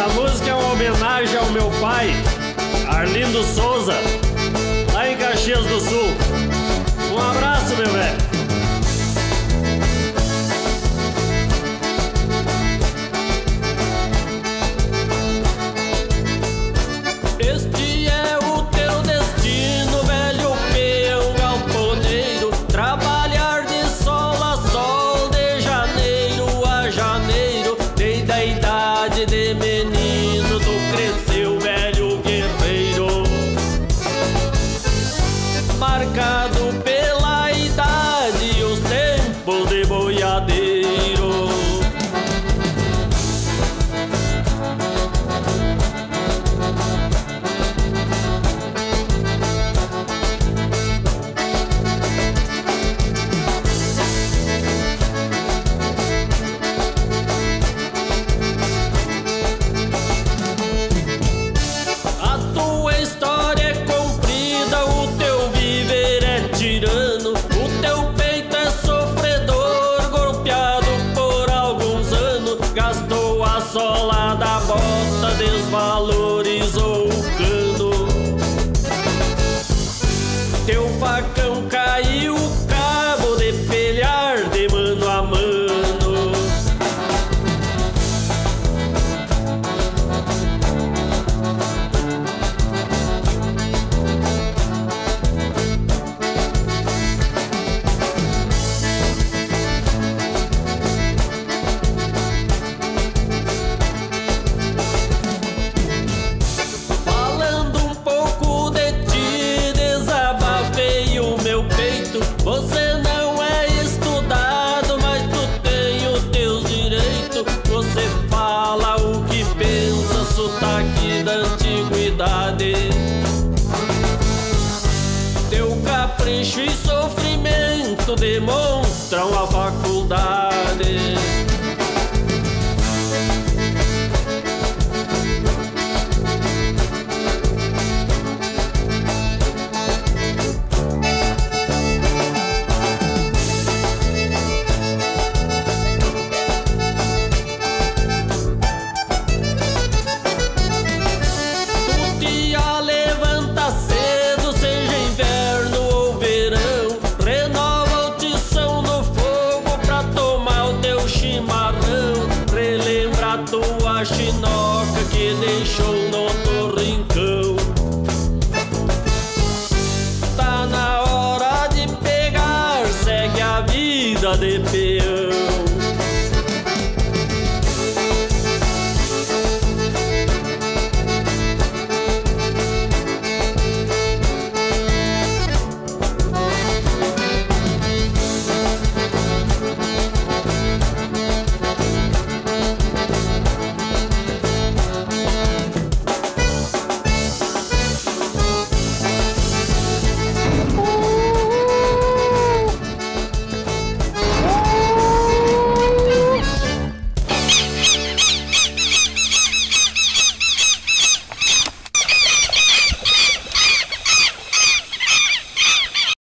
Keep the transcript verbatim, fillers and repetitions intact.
Essa música é uma homenagem ao meu pai, Arlindo Souza, lá em Caxias do Sul. Um abraço, meu velho. Este é o teu destino, velho peão galponeiro, trabalhar de sol a sol, de janeiro a janeiro. Desde a idade de menino tu cresceu, velho guerreiro, marcado pela idade e os tempos de boiadeiro. Gastou a sola da bota, desvalorizou o cano. Teu facão caiu, cabo de pelhar de mano a mano. Você não é estudado, mas tu tem os teus direitos. Você fala o que pensa, sotaque da antiguidade. Teu capricho e sofrimento demonstram a faculdade. Relembra tua chinó